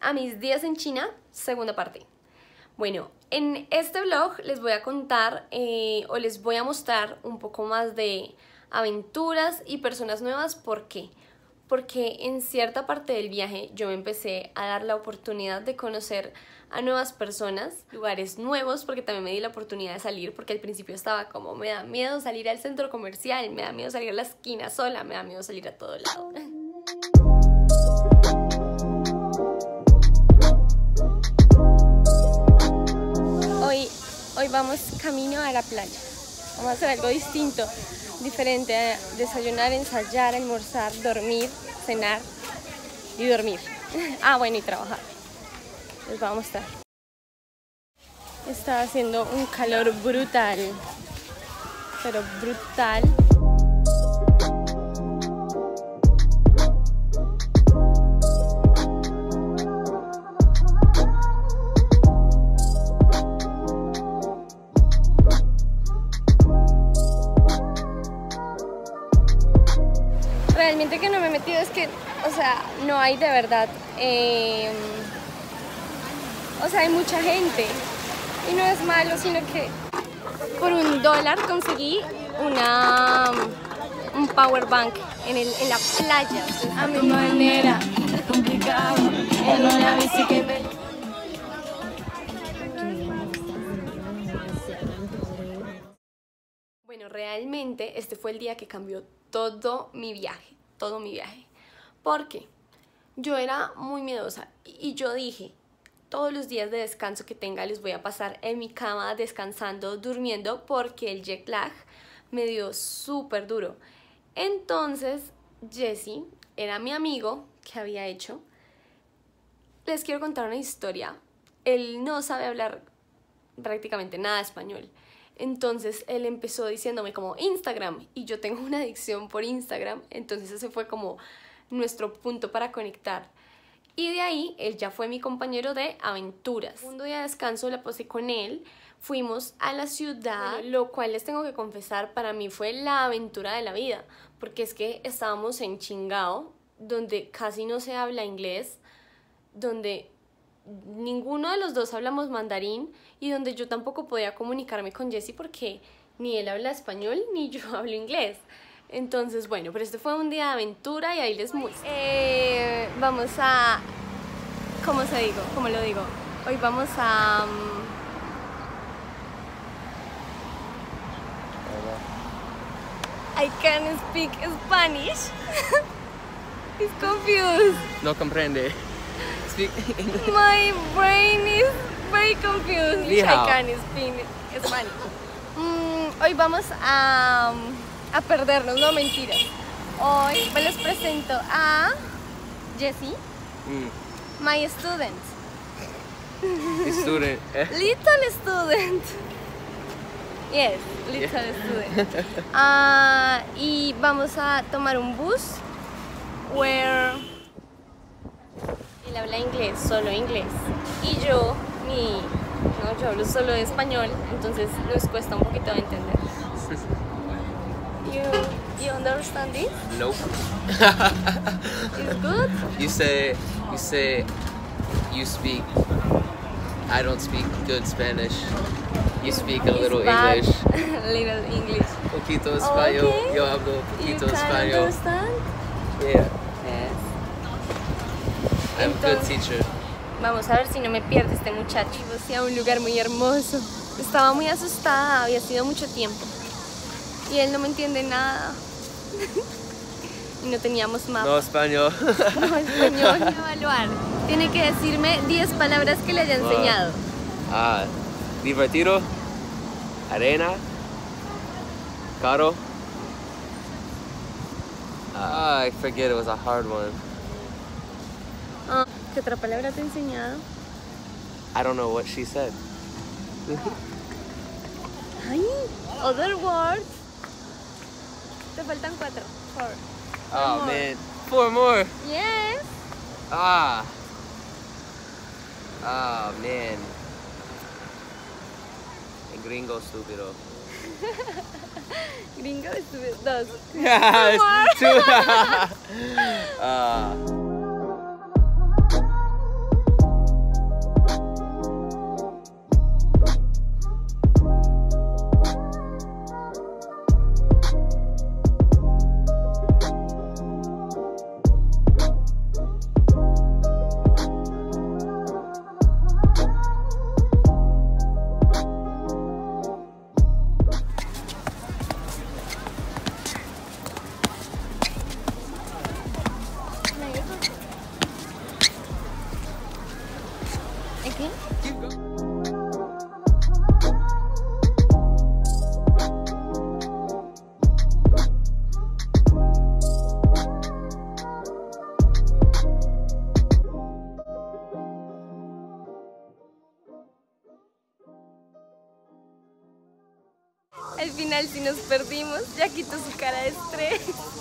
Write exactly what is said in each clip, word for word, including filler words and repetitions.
a mis días en China, segunda parte. Bueno, en este vlog les voy a contar eh, o les voy a mostrar un poco más de aventuras y personas nuevas. ¿Por qué? Porque en cierta parte del viaje yo me empecé a dar la oportunidad de conocer a nuevas personas, lugares nuevos, porque también me di la oportunidad de salir, porque al principio estaba como, me da miedo salir al centro comercial, me da miedo salir a la esquina sola, me da miedo salir a todo lado. Hoy, hoy vamos camino a la playa, vamos a hacer algo distinto, diferente, a desayunar, ensayar, almorzar, dormir, cenar y dormir. Ah, bueno, y trabajar. Les voy a mostrar. Está haciendo un calor brutal, pero brutal. Realmente que no me he metido es que, o sea, no hay de verdad, eh, o sea, hay mucha gente y no es malo, sino que por un dólar conseguí una, un power bank en, el, en la playa. A mi manera, es complicado, en una bici que me... Bueno, realmente este fue el día que cambió todo mi viaje, todo mi viaje, porque yo era muy miedosa y yo dije, todos los días de descanso que tenga los voy a pasar en mi cama descansando, durmiendo, porque el jet lag me dio súper duro. Entonces Jesse era mi amigo que había hecho. Les quiero contar una historia. Él no sabe hablar prácticamente nada de español. Entonces él empezó diciéndome como Instagram, y yo tengo una adicción por Instagram, entonces ese fue como nuestro punto para conectar. Y de ahí él ya fue mi compañero de aventuras. El segundo día de descanso la pasé con él, fuimos a la ciudad, bueno, lo cual les tengo que confesar, para mí fue la aventura de la vida, porque es que estábamos en Qingdao, donde casi no se habla inglés, donde ninguno de los dos hablamos mandarín y donde yo tampoco podía comunicarme con Jesse porque ni él habla español ni yo hablo inglés. Entonces, bueno, pero este fue un día de aventura y ahí les muestro. Eh, vamos a... ¿Cómo se digo? ¿Cómo lo digo? Hoy vamos a... Um, I can't speak Spanish. He's confused. No comprende. Speak English. My brain is very confused. I can't speak Spanish. Mm, hoy vamos a, a perdernos, no mentiras. Hoy me les presento a Jesse, mm. my student. Student. Eh? Little student. Yes, little yeah. student. Uh, y vamos a tomar un bus where él habla inglés, solo inglés, y yo, mi, no, yo hablo solo español, entonces nos cuesta un poquito de entender. You, you understand this? Nope. It's good? You say, you say, you speak, I don't speak good Spanish. You speak a It's little bad. English. Little English. Poquito español. Okay. Yo hablo poquito you español. You understand? Yeah. Yes. I'm a good teacher. Vamos a ver si no me pierde este muchacho. Iba a un lugar muy hermoso. Estaba muy asustada, había sido mucho tiempo. Y él no me entiende nada. Y no teníamos mapa. No español. No español. Evaluar. Tiene que decirme diez palabras que le haya enseñado. Ah, divertido, arena, caro. Ah, I forget, it was a hard one. Ah, ¿qué otra palabra te he enseñado? I don't know what she said. Ay, other words. Te faltan cuatro. Four. Four Oh more. man, four more. Yes. Ah. Oh man. El gringo estúpido. Gringo estúpido. Dos. Yes. Two more. uh. Al final sí nos perdimos, ya quitó su cara de estrés.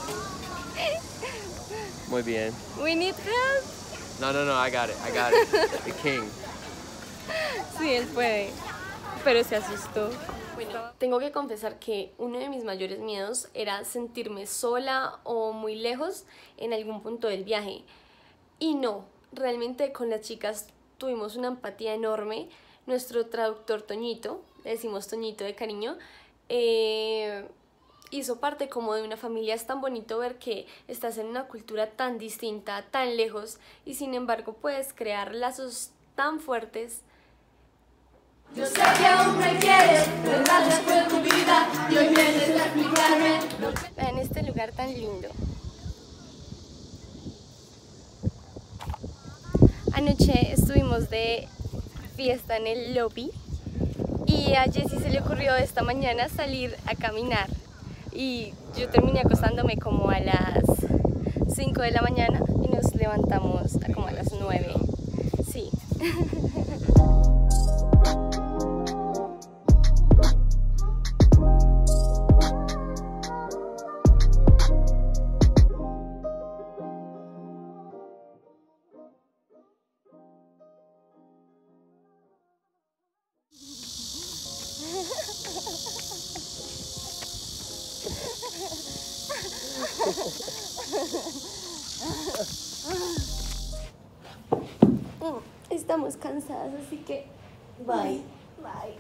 Muy bien. We need help. No, no, no, I got it, I got it. The king. Sí, él puede, pero se asustó. Bueno, tengo que confesar que uno de mis mayores miedos era sentirme sola o muy lejos en algún punto del viaje. Y no, realmente con las chicas tuvimos una empatía enorme. Nuestro traductor Toñito, le decimos Toñito de cariño, eh, hizo parte como de una familia. Es tan bonito ver que estás en una cultura tan distinta, tan lejos, y sin embargo puedes crear lazos tan fuertes. Yo sé que aún me quieres, verdad después de tu vida, y hoy vienes a explicarme. Vean este lugar tan lindo. Anoche estuvimos de fiesta en el lobby y a Jessie se le ocurrió esta mañana salir a caminar y yo terminé acostándome como a las cinco de la mañana y nos levantamos como a las nueve. Sí. Estamos cansadas, así que bye. Bye.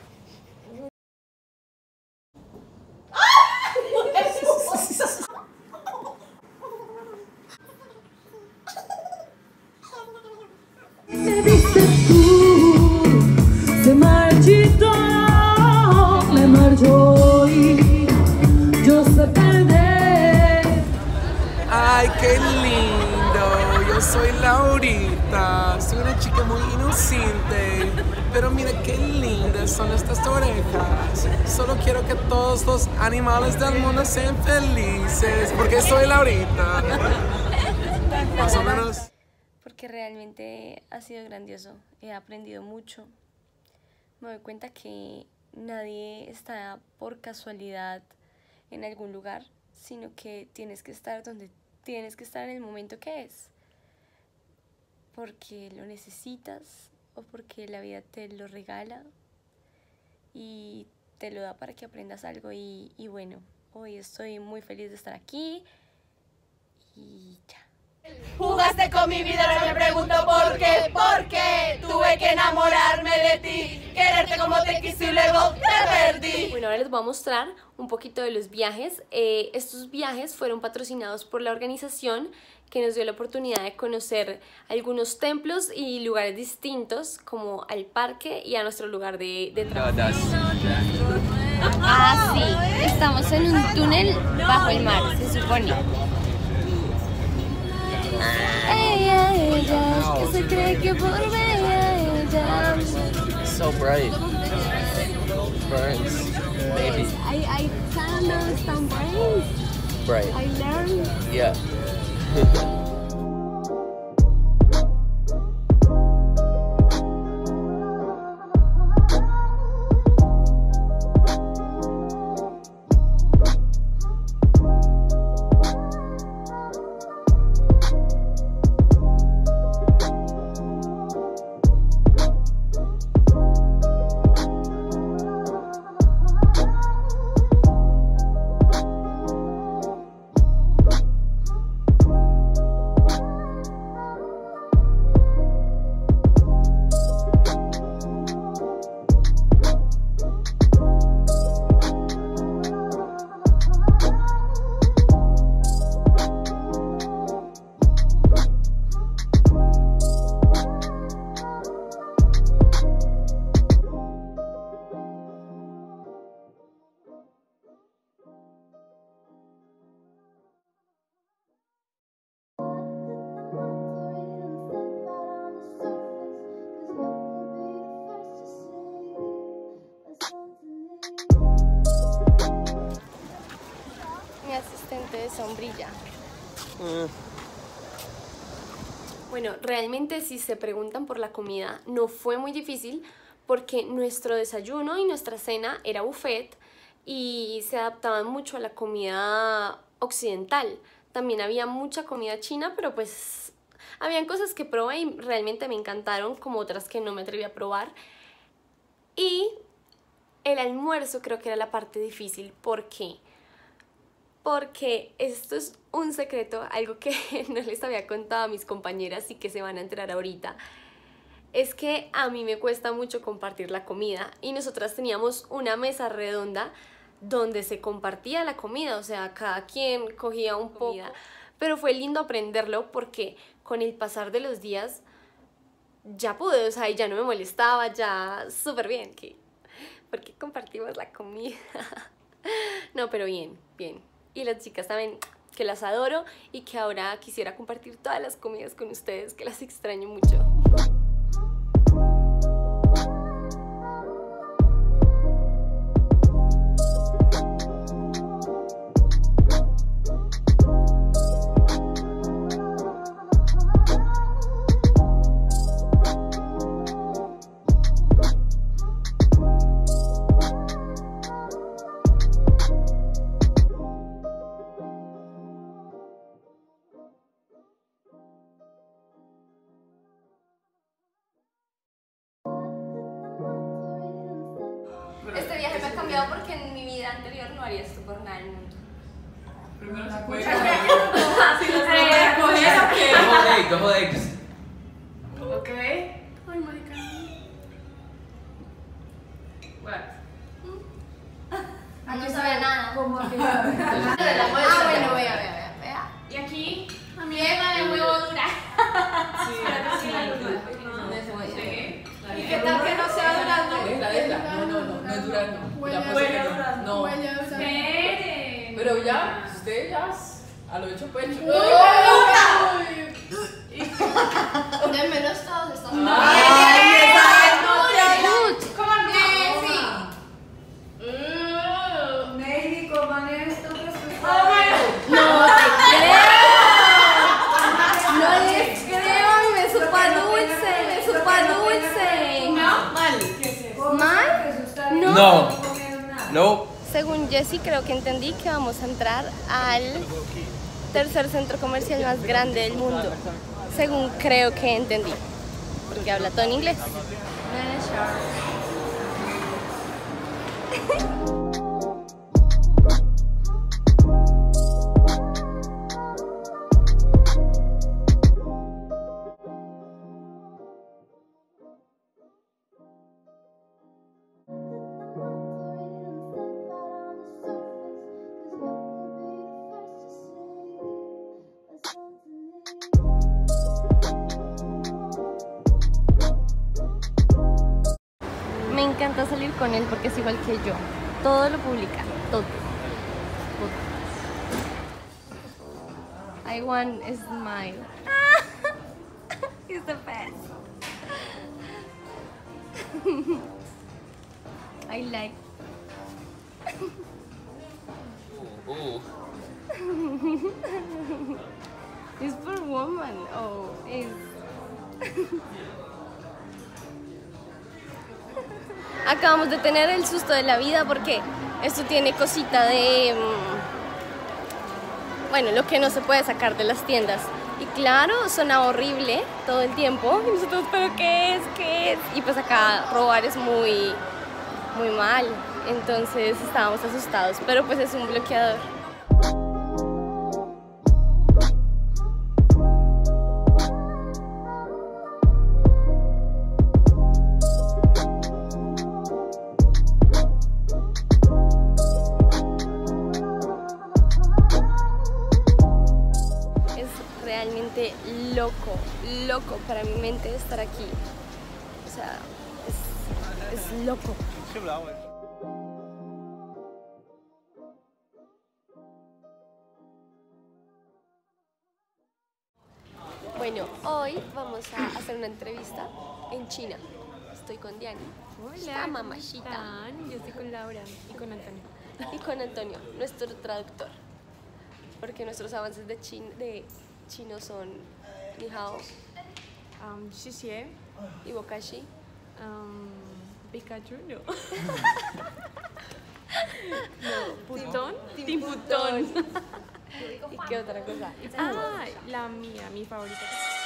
Me viste tú, se marchitó, me marchó y yo sé perder. Ay, qué lindo, yo soy Laurita, soy una chica muy inocente, pero mira qué lindas son estas orejas. Solo quiero que todos los animales del mundo sean felices, porque soy Laurita. Más o menos. Porque realmente ha sido grandioso, he aprendido mucho. Me doy cuenta que nadie está por casualidad en algún lugar, sino que tienes que estar donde tienes que estar en el momento que es, porque lo necesitas o porque la vida te lo regala y te lo da para que aprendas algo. Y, y bueno, hoy estoy muy feliz de estar aquí y ya. Jugaste con mi vida, ahora me pregunto por qué, por qué tuve que enamorarme de ti, quererte como te quise y luego te perdí. Bueno, ahora les voy a mostrar un poquito de los viajes. Eh, estos viajes fueron patrocinados por la organización que nos dio la oportunidad de conocer algunos templos y lugares distintos, como al parque y a nuestro lugar de, de trabajo. No, that's Ah, sí, estamos en un túnel bajo el mar, se supone. Ella, ella, que se cree que por bella ella. It's so bright. Burns. Maybe. I, I can't understand brains. Bright. I learned. Yeah. Mi asistente de sombrilla. Mm. Bueno, realmente si se preguntan por la comida, no fue muy difícil porque nuestro desayuno y nuestra cena era buffet y se adaptaban mucho a la comida occidental. También había mucha comida china, pero pues habían cosas que probé y realmente me encantaron, como otras que no me atreví a probar. Y el almuerzo creo que era la parte difícil. ¿Por qué? Porque esto es un secreto, algo que no les había contado a mis compañeras y que se van a enterar ahorita. Es que a mí me cuesta mucho compartir la comida y nosotras teníamos una mesa redonda donde se compartía la comida, o sea, cada quien cogía un poco. Pero fue lindo aprenderlo porque con el pasar de los días ya pude, o sea, ya no me molestaba, ya súper bien. ¿Qué? Porque compartimos la comida. No, pero bien, bien. Y las chicas saben que las adoro y que ahora quisiera compartir todas las comidas con ustedes, que las extraño mucho. Este viaje me ha cambiado porque en mi vida anterior no haría esto por nada del mundo. Primero se puede comer. Double egg, double eggs. Ok. Ay, marica. What? No sabía nada. ¿Cómo que? Ah, bueno, vea, vea, vea. Y aquí, A mí me de huevo dura. sí, sí, sí. ¿Y qué tal que no sea durazno? Es la de esta. No, no, no, no es durazno. Huele Ya a puse que no. durazno. No. Huele a durazno. Esperen. Pero ya, usted ya a lo hecho pecho. De menos todos estamos. México, maneja esto No te creo. No les creo, me supa dulce, me supa dulce. ¿No? ¿Mal? ¿Mal? No. No. No. Según Jessie, creo que entendí que vamos a entrar al tercer centro comercial más grande del mundo. Según creo que entendí. Porque habla todo en inglés. Me encanta salir con él porque es igual que yo. Todo lo publica, todo. todo. I want a smile. He's the best. I like. Ooh. It's for woman. Oh, it's. Acabamos de tener el susto de la vida porque esto tiene cosita de... Bueno, lo que no se puede sacar de las tiendas. Y claro, suena horrible todo el tiempo. Y nosotros, ¿pero qué es? ¿Qué es? Y pues acá robar es muy, muy mal. Entonces estábamos asustados, pero pues es un bloqueador. Realmente loco, loco para mi mente estar aquí. O sea, es, es loco. Bueno, hoy vamos a hacer una entrevista en China. Estoy con Diani. Hola, mamachita. Yo estoy con Laura y con Antonio. Y con Antonio, nuestro traductor. Porque nuestros avances de, chin, de chino son Ni hao, Um, Xixie, y Bokashi. um, Pikachu, no. ¿Putón? Team Putón. ¿Y qué otra cosa? Ah, la mía, mi favorita.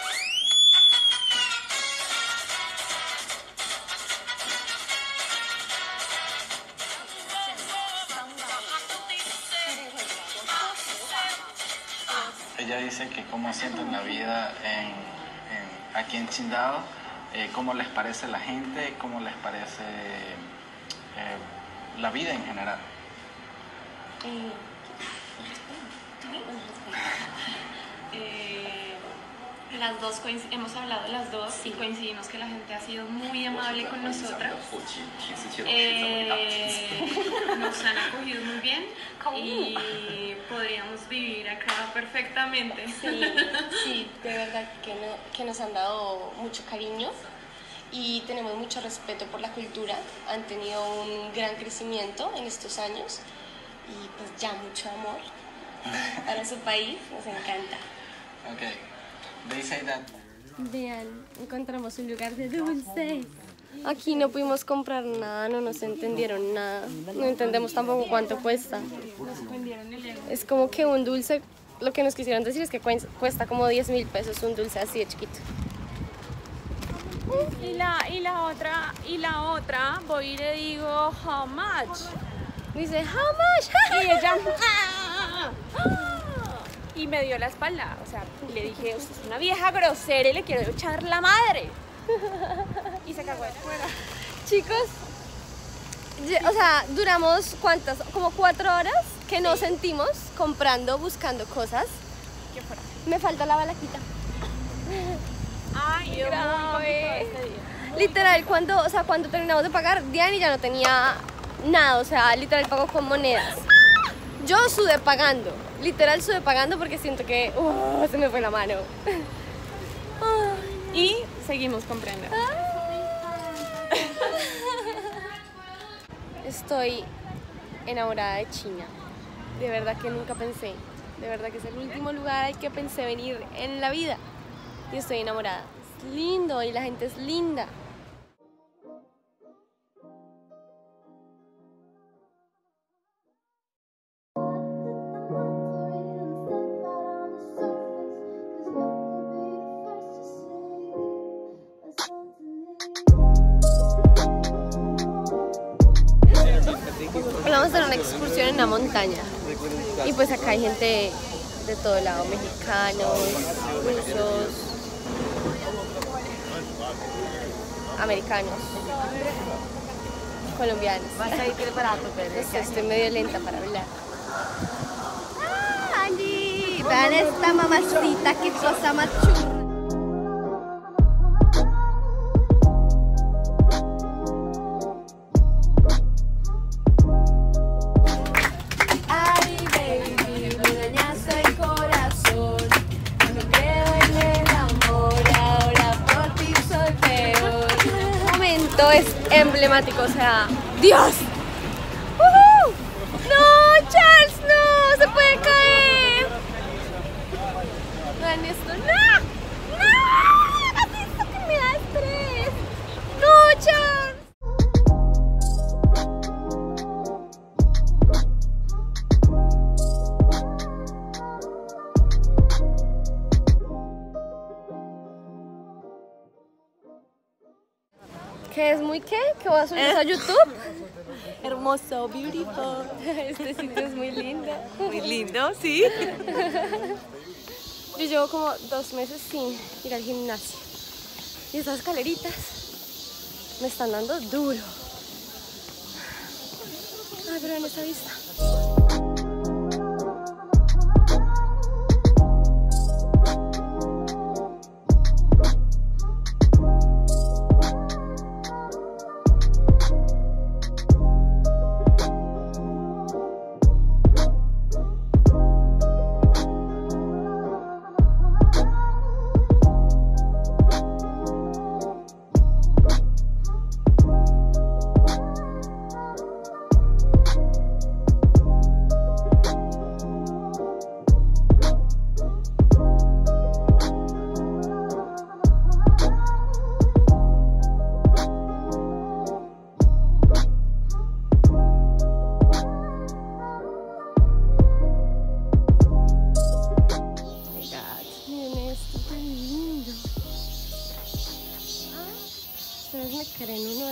Ella dice que cómo sienten la vida en, en, aquí en Qingdao, eh, cómo les parece la gente, cómo les parece eh, la vida en general. Eh, eh, las dos coinc- hemos hablado las dos y coincidimos que la gente ha sido muy amable con nosotras. Eh, nos han acogido muy bien y podríamos vivir acá perfectamente. Sí, sí, de verdad que, no, que nos han dado mucho cariño y tenemos mucho respeto por la cultura. Han tenido un gran crecimiento en estos años y pues ya mucho amor para su país, nos encanta. Okay. They say that. Vean, encontramos un lugar de dulces. Aquí no pudimos comprar nada, no nos entendieron nada. No entendemos tampoco cuánto cuesta. Es como que un dulce, lo que nos quisieron decir es que cuesta como diez mil pesos un dulce así de chiquito. Y la, y la otra, y la otra, voy y le digo, how much? Dice, how much? Y ella, "Ah, ah". Y me dio la espalda, o sea, le dije, usted es una vieja grosera y le quiero echar la madre. Y se cagó de fuera. Chicos, o sea, duramos cuántas, como cuatro horas que nos sentimos comprando, buscando cosas. ¿Qué fuera? Me falta la balaquita. Ay, yo grave. este día. Literal, cuando, o sea, cuando terminamos de pagar, Diani ya no tenía nada, o sea, literal pagó con monedas. Yo sudé pagando, literal sudé pagando porque siento que uh, se me fue la mano. Y seguimos comprando. Estoy enamorada de China. De verdad que nunca pensé. De verdad que es el último lugar al que pensé venir en la vida. Y estoy enamorada. Es lindo y la gente es linda. Vamos a hacer una excursión en la montaña y pues acá hay gente de todo lado, mexicanos, rusos, americanos, colombianos. Es que estoy medio lenta para hablar. ¡Ah, Angie! Vean esta mamacita, qué cosa más chula. Es emblemático, o sea, ¡Dios! ¡Uh-huh! ¡No, Charles! ¡No! ¡Se puede caer! Vean esto. ¡No! ¡No! ¡Haz esto que me da estrés! ¡No, Charles! ¿Qué es muy qué? ¿Que voy a subir eso a YouTube? Hermoso, beautiful. Este sitio es muy lindo. Muy lindo, sí. Yo llevo como dos meses sin ir al gimnasio. Y esas escaleritas me están dando duro. Ay, pero en esa vista.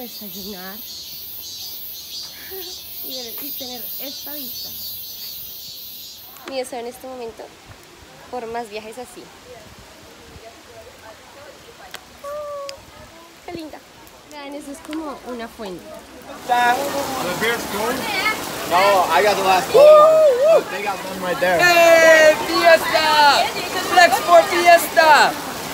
desayunar y, ver- y tener esta vista. Mi deseo en este momento por más viajes así. Oh, qué linda. Vean, eso es como una fuente. No, I got the last one. They got one right there. ¡Eh! ¡Fiesta! ¡Flex por fiesta!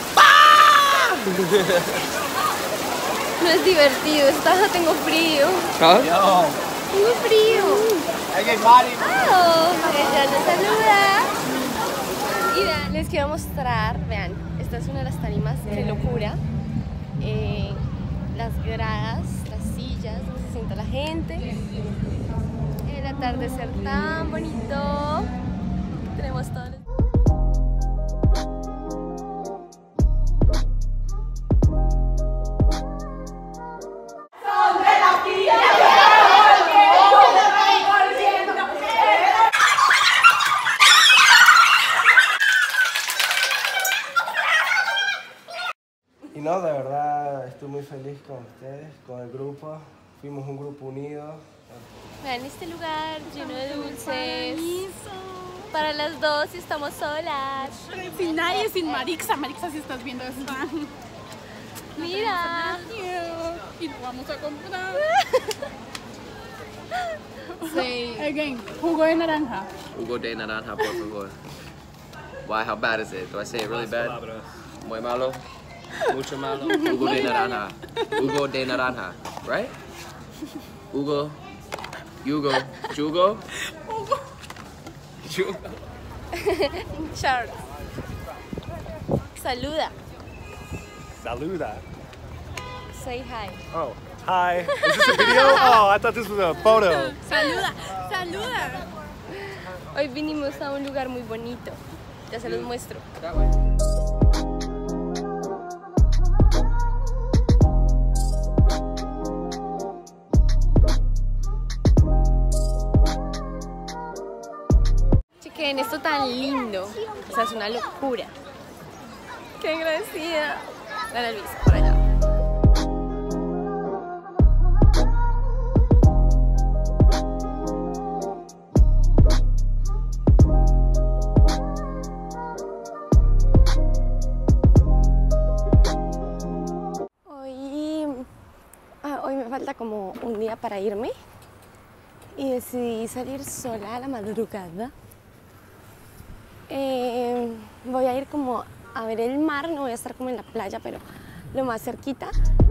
No es divertido, está, tengo frío. ¿Ah? Yo. Tengo frío. I get Mari. Oh, ella nos saluda. Y vean, les quiero mostrar, vean, esta es una de las tarimas, qué locura. Eh, las gradas, las sillas, donde se sienta la gente. El atardecer tan bonito. Tenemos todo. el- Y no, de verdad estoy muy feliz con ustedes, con el grupo. Fuimos un grupo unido. Vean este lugar lleno de dulces. Para las dos y estamos solas. Sin nadie, sin Marixa. Marixa, si estás viendo esto. Mira. Y lo vamos a comprar. Sí. Again, jugo de naranja. Jugo de naranja, por favor. Why? How bad is it? Do I say it really bad? Muy malo. Mucho malo. Jugo de naranja. Jugo de naranja. Right? Hugo. Hugo. Jugo. Jugo. Charles. Saluda. Saluda. Say hi. Oh, hi. Is this a video? Oh, I thought this was a photo. Saluda. Saluda. Hoy vinimos a un lugar muy bonito. Ya se los muestro. Chequen esto tan lindo. O sea, es una locura. Qué agradecida. Dale Luis, por allá. Hoy, ah, hoy me falta como un día para irme y decidí salir sola a la madrugada. Eh, voy a ir como a ver el mar, no voy a estar como en la playa, pero lo más cerquita.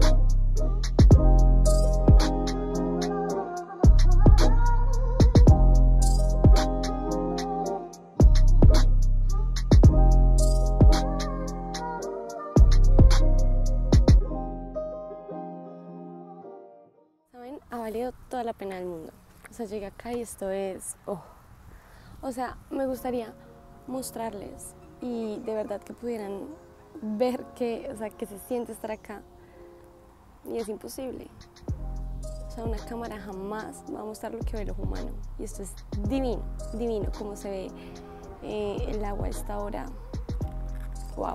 ¿Saben? Ha valido toda la pena del mundo. O sea, llegué acá y esto es... Oh. O sea, me gustaría mostrarles y de verdad que pudieran ver que, o sea, que se siente estar acá y es imposible. O sea, una cámara jamás va a mostrar lo que ve el ojo humano y esto es divino, divino como se ve eh, el agua a esta hora. Wow.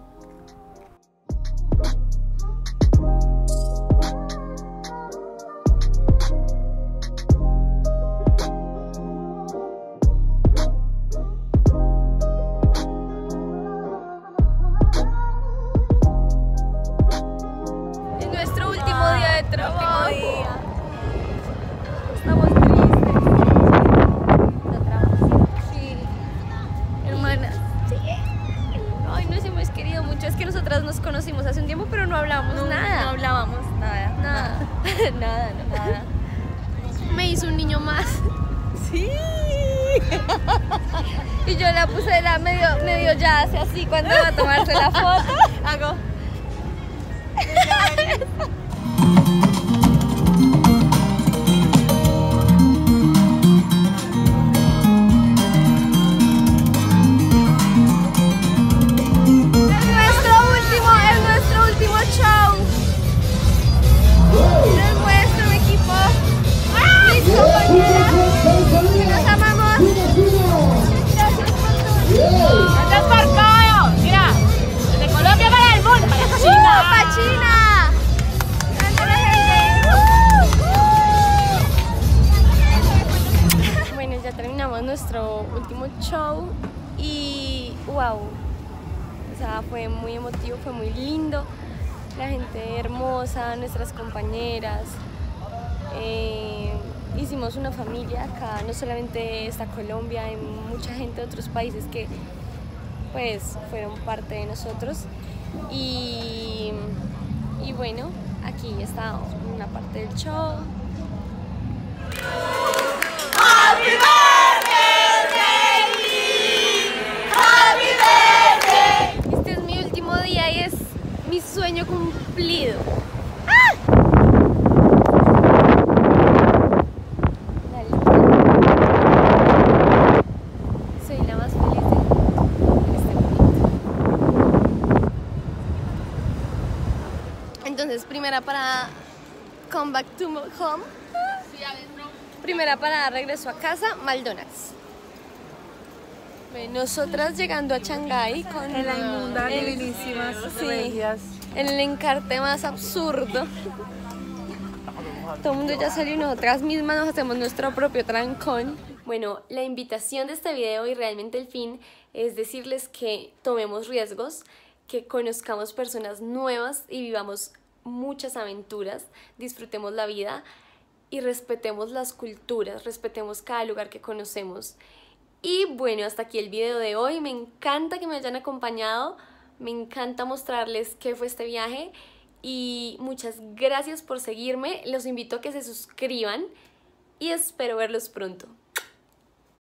Nos conocimos hace un tiempo, pero no hablábamos no, nada. No hablábamos nada. Nada. Nada, no, nada. Me hizo un niño más. Sí. Y yo la puse la medio, medio ya hace así cuando iba a tomarse la foto. Hago. Mira, desde Colombia para el mundo, para China. ¡Para China! hicimos nuestro último show y wow, o sea, fue muy emotivo, fue muy lindo, la gente hermosa, nuestras compañeras, eh, hicimos una familia acá, no solamente está Colombia, hay mucha gente de otros países que pues fueron parte de nosotros y, y bueno, aquí está una parte del show. Happy birthday, Lee. Happy birthday. Este es mi último día y es mi sueño cumplido. Soy la más feliz del mundo en este momento. Entonces, primera parada, come back to home. Primera parada, regreso a casa, McDonald's. Bueno, nosotras llegando a Shanghái con en la inmunda, el, divinísimas sí, regias. en el encarte más absurdo. Todo el mundo ya salió y nosotras mismas nos hacemos nuestro propio trancón. Bueno, la invitación de este video y realmente el fin es decirles que tomemos riesgos, que conozcamos personas nuevas y vivamos muchas aventuras, disfrutemos la vida y respetemos las culturas, respetemos cada lugar que conocemos. Y bueno, hasta aquí el video de hoy. Me encanta que me hayan acompañado, me encanta mostrarles qué fue este viaje y muchas gracias por seguirme. Los invito a que se suscriban y espero verlos pronto.